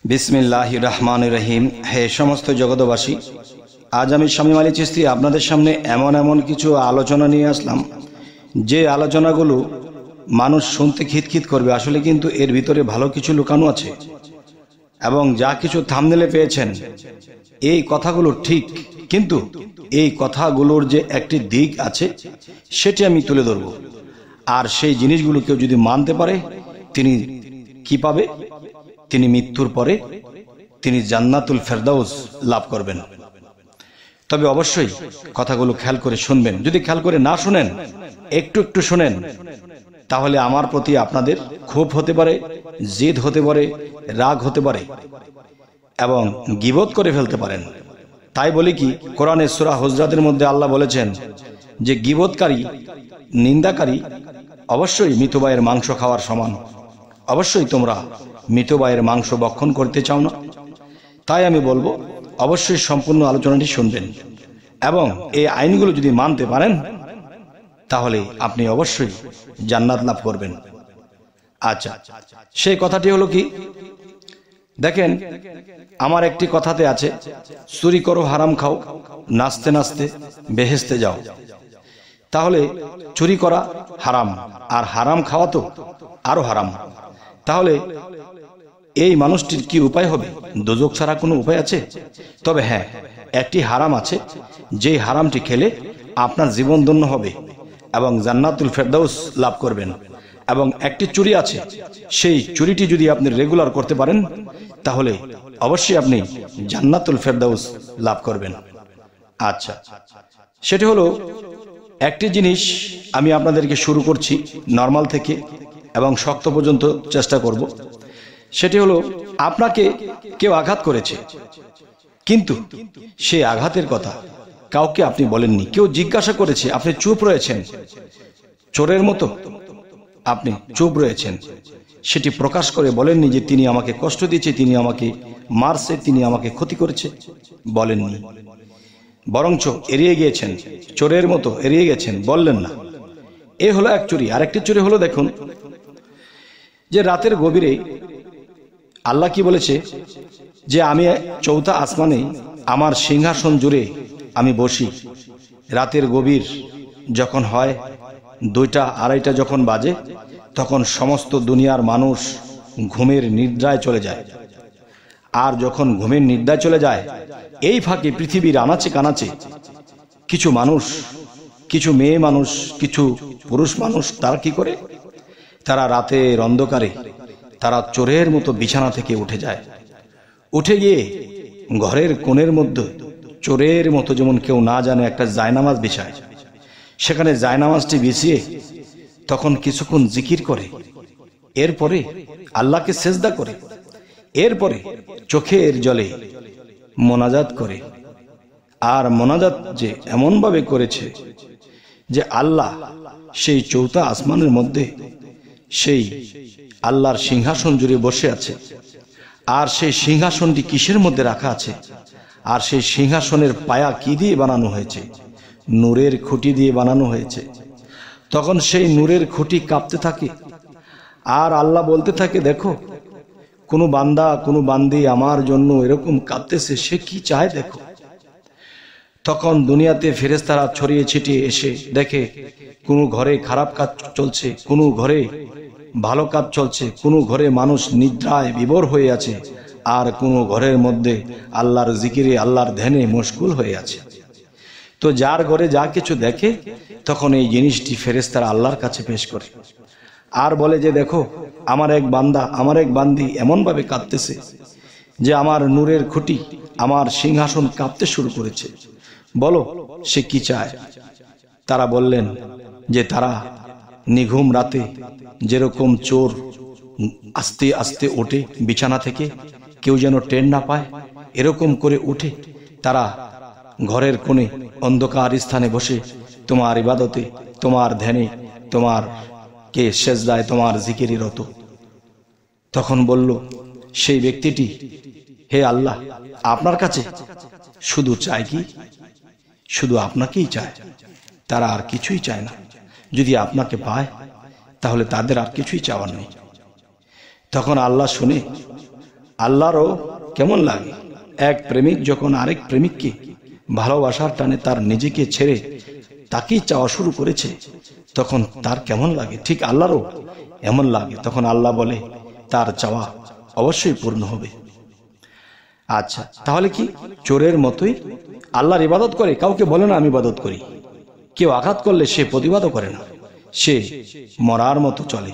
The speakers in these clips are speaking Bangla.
बिस्मिल्लाहिर रहमानिर रहीम। हे समस्त जगतबासी, आज आमी शामीम आলী চিশতি আপনাদের সামনে এমন এমন কিছু আলোচনা নিয়ে আসলাম যে আলোচনাগুলো মানুষ শুনতে খিটখিট করবে, আসলে কিন্তু এর ভিতরে ভালো কিছু লুকানো আছে। এবং যা কিছু থাম্বনেলে পেয়েছেন এই কথাগুলো ঠিক, কিন্তু এই কথাগুলোর যে একটি দিক আছে সেটি আমি তুলে ধরব। আর সেই জিনিসগুলো কেউ যদি মানতে পারে তিনি কি পাবে? তিনি মৃত্যুর পরে তিনি জান্নাতুল ফেরদাউস লাভ করবেন। তবে অবশ্যই কথাগুলো খেয়াল করে শুনবেন। যদি খেয়াল করে না শুনেন, একটু একটু শুনেন, তাহলে আমার প্রতি আপনাদের ক্ষোভ হতে পারে, জেদ হতে পারে, রাগ হতে পারে এবং গীবত করে ফেলতে পারেন। তাই বলি কি, কোরআনে সূরা হুজরাতের মধ্যে আল্লাহ বলেছেন যে গীবতকারী, নিন্দাকারী অবশ্যই মৃত ভাইয়ের মাংস খাওয়ার সমান। অবশ্যই তোমরা মৃত ভাইয়ের মাংস ভক্ষণ করতে চাও না। তাই আমি বলবো অবশ্যই সম্পূর্ণ আলোচনাটি শুনবেন এবং এই আইনগুলো যদি মানতে পারেন তাহলে আপনি অবশ্যই জান্নাত লাভ করবেন। আচ্ছা, সেই কথাটি হলো কি, দেখেন আমার একটি কথাতে আছে, চুরি করো হারাম খাও, নাচতে নাচতে বেহেশতে যাও। তাহলে চুরি করা হারাম, আর হারাম খাওয়া তো আরো হারাম। তাহলে এই মানুষটির কি উপায় হবে? দোজখ ছাড়া কোনো উপায় আছে? তবে হ্যাঁ, একটি হারাম আছে, যেই হারামটি খেলে আপনার জীবন ধন্য হবে এবং জান্নাতুল ফেরদাউস লাভ করবেন। এবং একটি চুরি আছে, সেই চুরিটি যদি আপনি রেগুলার করতে পারেন তাহলে অবশ্যই আপনি জান্নাতুল ফেরদাউস লাভ করবেন। আচ্ছা, সেটি হলো একটি জিনিস আমি আপনাদেরকে শুরু করছি নরমাল থেকে এবং শক্ত পর্যন্ত চেষ্টা করব। সেটি হলো, আপনাকে কেউ আঘাত করেছে, কিন্তু সেই আঘাতের কথা কাউকে আপনি বলেননি। কেউ জিজ্ঞাসা করেছে, আপনি চুপ রয়েছেন, চোরের মতো আপনি চুপ রয়েছেন। সেটি প্রকাশ করে বলেননি যে তিনি আমাকে কষ্ট দিয়েছে, তিনি আমাকে মারছে, তিনি আমাকে ক্ষতি করেছে, বলেননি। বরঞ্চ এড়িয়ে গিয়েছেন, চোরের মতো এড়িয়ে গেছেন, বললেন না। এ হলো এক চুরি। আরেকটি চুরি হলো, দেখুন যে রাতের গভীরে আল্লাহ কি বলেছে যে আমি চৌথা আসমানে আমার সিংহাসন জুড়ে আমি বসি। রাতের গভীর যখন হয়, 2টা 2:30 যখন বাজে, তখন সমস্ত দুনিয়ার মানুষ ঘুমের নিদ্রায় চলে যায়। আর যখন ঘুমের নিদ্রায় চলে যায়, এই ফাঁকে পৃথিবীর আনাচে কানাচে কিছু মানুষ, কিছু মেয়ে মানুষ, কিছু পুরুষ মানুষ, তারা কি করে? তারা রাতের অন্ধকারে তারা চোরের মতো বিছানা থেকে উঠে যায়। উঠে গিয়ে ঘরের কোণের মধ্যে চোরের মতো, যেমন কেউ না জানে, একটা জায়নামাজ বিছায়। সেখানে জায়নামাজটি বিছিয়ে তখন কিছুক্ষণ জিকির করে, এরপরে আল্লাহকে সেজদা করে, এরপরে চোখের জলে মোনাজাত করে। আর মোনাজাত যে এমনভাবে করেছে যে আল্লাহ সেই চৌথা আসমানের মধ্যে সেই আল্লাহর সিংহাসন জুড়ে বসে আছে। আর সেই সিংহাসনটি কিসের মধ্যে রাখা আছে? আর সেই সিংহাসনের পায়া কি দিয়ে বানানো হয়েছে? নূরের খুঁটি দিয়ে বানানো হয়েছে। তখন সেই নূরের খুঁটি কাঁপতে থাকে আর আল্লাহ বলতে থাকে, দেখো কোনো বান্দা, কোনো বান্দি আমার জন্য এরকম কাঁপতেছে, সে কি চায় দেখো। তখন দুনিয়াতে ফেরেশতারা ছড়িয়ে ছিটিয়ে এসে দেখে কোনো ঘরে খারাপ কাজ চলছে, কোনো ঘরে ভালো কাজ চলছে, কোনো ঘরে মানুষ নিদ্রায় বিভোর হয়ে আছে, আর কোনো ঘরের মধ্যে আল্লাহর জিকিরে, আল্লাহর ধ্যানে মশগুল হয়ে আছে। তো যার ঘরে যা কিছু দেখে, তখন এই জিনিসটি ফেরেশতারা আল্লাহর কাছে পেশ করে আর বলে যে দেখো আমার এক বান্দা, আমার এক বান্দি এমনভাবে কাঁদতেছে যে আমার নূরের খুঁটি, আমার সিংহাসন কাঁপতে শুরু করেছে, বলো সে কি চায়। তারা বললেন যে তারা নিঘুম রাতে যেরকম চোর আস্তে আস্তে ওঠে বিছানা থেকে, কেউ যেন টের না পায়, এরকম করে উঠে তারা ঘরের কোণে অন্ধকার স্থানে বসে তোমার ইবাদতে, তোমার ধ্যানে, তোমার কে সেজদায়, তোমার জিকিরে রত। তখন বলল সেই ব্যক্তিটি, হে আল্লাহ, আপনার কাছে শুধু চায় কি? শুধু আপনাকেই চায়, তারা আর কিছুই চায় না। যদি আপনাকে পায় তাহলে তাদের আর কিছুই চাওয়ার নেই। তখন আল্লাহ শুনে আল্লাহরও কেমন লাগে এক প্রেমিক যখন আরেক প্রেমিককে ভালোবাসার টানে তার নিজেকে ছেড়ে তাকেই চাওয়া শুরু করেছে, তখন তার কেমন লাগে, ঠিক আল্লাহরও এমন লাগে। তখন আল্লাহ বলে তার চাওয়া অবশ্যই পূর্ণ হবে। আচ্ছা, তাহলে কি চোরের মতোই আল্লাহর ইবাদত করে, কাউকে বলে না আমি ইবাদত করি। কেউ আঘাত করলে সে প্রতিবাদও করে না, সে মরার মতো চলে।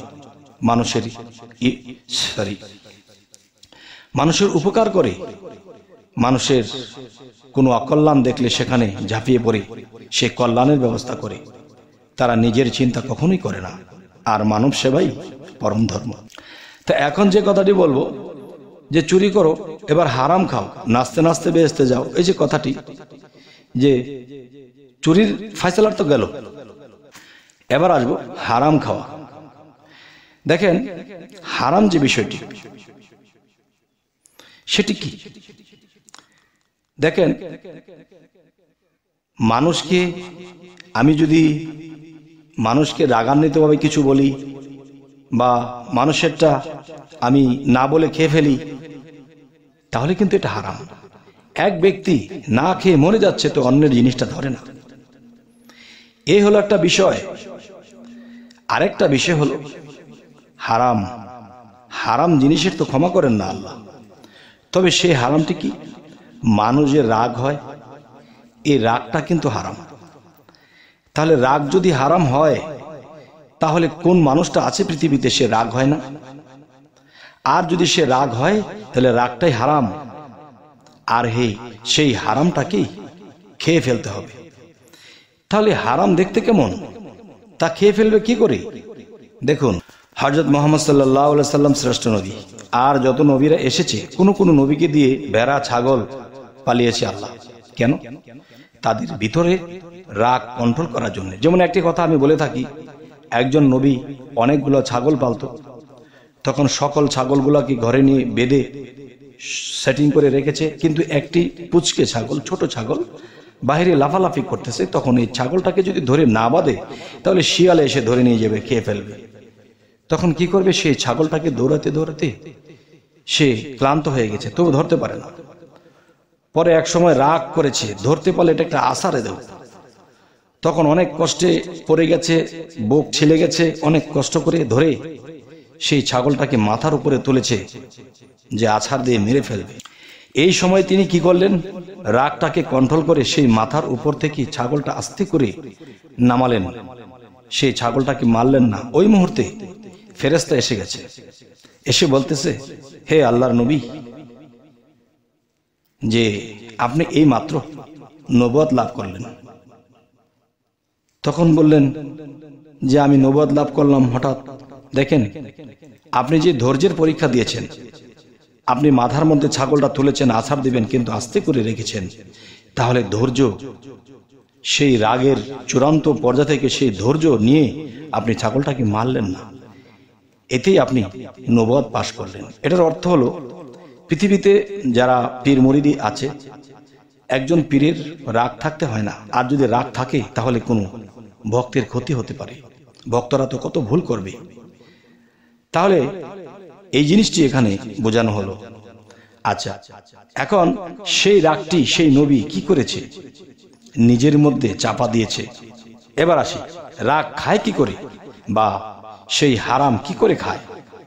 মানুষের উপকার করে, মানুষের কোনো অকল্যাণ দেখলে সেখানে ঝাঁপিয়ে পড়ে সে কল্যাণের ব্যবস্থা করে। তারা নিজের চিন্তা কখনোই করে না, আর মানব সেবাই পরম ধর্ম। তা এখন যে কথাটি বলবো যে চুরি করো এবার হারাম খাও, নাচতে নাচতে বেহেশতে যাও, এই যে কথাটি, যে চুরির ফয়সালা তো গেল, এবার আসবো হারাম খাওয়া। দেখেন হারাম যে বিষয়টি সেটি কি, দেখেন মানুষকে আমি যদি মানুষকে রাগান্বিতভাবে কিছু বলি বা মানুষেরটা আমি না বলে খেয়ে ফেলি, তাহলে কিন্তু এটা হারাম। এক ব্যক্তি না খেয়ে মরে যাচ্ছে তো অন্যের জিনিসটা ধরে না, এই হলো একটা বিষয়। আরেকটা বিষয় হলো হারাম। হারাম জিনিসের তো ক্ষমা করেন না আল্লাহ, তবে সেই হারামটি কি, মানুষের রাগ হয়, এই রাগটা কিন্তু হারাম। তাহলে রাগ যদি হারাম হয়, তাহলে কোন মানুষটা আছে পৃথিবীতে সে রাগ হয় না? আর যদি সে রাগ হয় তাহলে রাগটাই হারাম, আর সেই হারামটাকেই খেয়ে ফেলতে হবে। তাহলে হারাম দেখতে কেমন, তা খেয়ে ফেলবে কি করে? দেখুন, হযরত মুহাম্মদ সাল্লাল্লাহু আলাইহি সাল্লাম শ্রেষ্ঠ নবী, আর যত নবীরা এসেছে কোন কোন নবীকে দিয়ে ভেড়া ছাগল পালিয়েছে আল্লাহ। কেন? তাদের ভিতরে রাগ কন্ট্রোল করার জন্য। যেমন একটি কথা আমি বলে থাকি, একজন নবী অনেকগুলো ছাগল পালতো, তখন সকল ছাগলগুলোকে ঘরে নিয়ে বেঁধে সেটিং করে রেখেছে, কিন্তু একটি পুচকে ছাগল, ছোট ছাগল বাইরে লাফালাফি করতেছে। তখন এই ছাগলটাকে যদি ধরে না বাঁধে তাহলে শিয়ালে এসে ধরে নিয়ে যাবে, খেয়ে ফেলবে। তখন কি করবে, সেই ছাগলটাকে দৌড়াতে দৌড়াতে সে ক্লান্ত হয়ে গেছে, তবু ধরতে পারে না। পরে এক সময় রাগ করেছে, ধরতে পারলে এটা একটা আছাড়ে দেব। তখন অনেক কষ্টে পড়ে গেছে, বুক ছিলে গেছে, অনেক কষ্ট করে ধরে সেই ছাগলটাকে মাথার উপরে তুলেছে যে আছাড় দিয়ে মেরে ফেলবে। এই সময় তিনি কি করলেন, রাগটাকে কন্ট্রোল করে সেই মাথার উপর থেকে ছাগলটা আস্তে করে নামালেন, সেই ছাগলটাকে মারলেন না। ওই মুহূর্তে ফেরেশতা এসে গেছে, এসে বলতেছে, হে আল্লাহর নবী, যে আপনি এই মাত্র নবুয়ত লাভ করলেন। তখন বললেন যে আমি নবুয়ত লাভ করলাম হঠাৎ। দেখেন, আপনি যে ধৈর্যের পরীক্ষা দিয়েছেন, আপনি মাথার মধ্যে ছাগলটা তুলেছেন, আছাড় দিবেন, কিন্তু আস্তে করে রেখেছেন। তাহলে ধৈর্য, সেই রাগের চূড়ান্ত পর্যায় থেকে সেই ধৈর্য নিয়ে আপনি ছাগলটাকে মারলেন না, এতেই আপনি নবুয়ত পাশ করলেন। এটার অর্থ হলো, পৃথিবীতে যারা পীর মুরিদি আছে, একজন পীরের রাগ থাকতে হয় না, আর যদি রাগ থাকে তাহলে কোনো ভক্তের ক্ষতি হতে পারে, ভক্তরা তো কত ভুল করবে। তাহলে এই জিনিসটি এখানে বোঝানো হলো। আচ্ছা, এখন সেই রাগটি সেই নবী কি করেছে, নিজের মধ্যে চাপা দিয়েছে। এবার আসি, রাগ খায় কি করে, বা সেই হারাম কি করে খায়।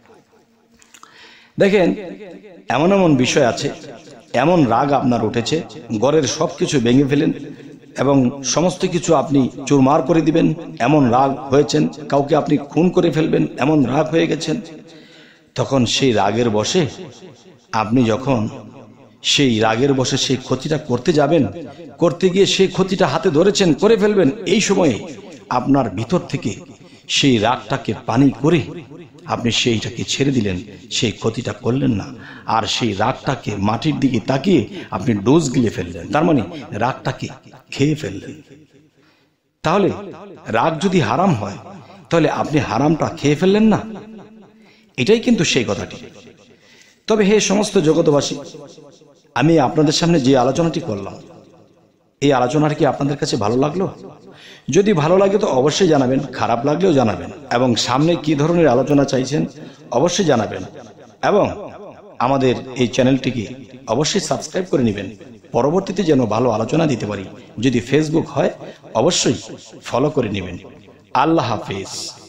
দেখেন, এমন এমন বিষয় আছে, এমন রাগ আপনার উঠেছে, ঘরের সবকিছু ভেঙে ফেলেন এবং সমস্ত কিছু আপনি চুরমার করে দিবেন, এমন রাগ হয়েছেন, কাউকে আপনি খুন করে ফেলবেন, এমন রাগ হয়ে গেছেন। তখন সেই রাগের বশে আপনি যখন সেই রাগের বশে সেই ক্ষতিটা করতে যাবেন, করতে গিয়ে সেই ক্ষতিটা হাতে ধরেছেন, করে ফেলবেন, এই সময়ে আপনার ভিতর থেকে সেই রাগটাকে পানি করে আপনি সেইটাকে ছেড়ে দিলেন, সেই ক্ষতিটা করলেন না, আর সেই রাগটাকে মাটির দিকে তাকিয়ে আপনি ডোজ গিলে ফেললেন, তার মানে রাগটাকে খেয়ে ফেললেন। তাহলে রাগ যদি হারাম হয়, তাহলে আপনি হারামটা খেয়ে ফেললেন না, এটাই কিন্তু সেই কথাটি। তবে হে সমস্ত জগতবাসী, আমি আপনাদের সামনে যে আলোচনাটি করলাম, এই আলোচনাটি কি আপনাদের কাছে ভালো লাগলো? যদি ভালো লাগে তো অবশ্যই জানাবেন, খারাপ লাগলেও জানাবেন, এবং সামনে কি ধরনের আলোচনা চাইছেন অবশ্যই জানাবেন। এবং আমাদের এই চ্যানেলটিকে অবশ্যই সাবস্ক্রাইব করে নেবেন, পরবর্তীতে যেন ভালো আলোচনা দিতে পারি। যদি ফেসবুক হয় অবশ্যই ফলো করে নেবেন। আল্লাহ হাফেজ।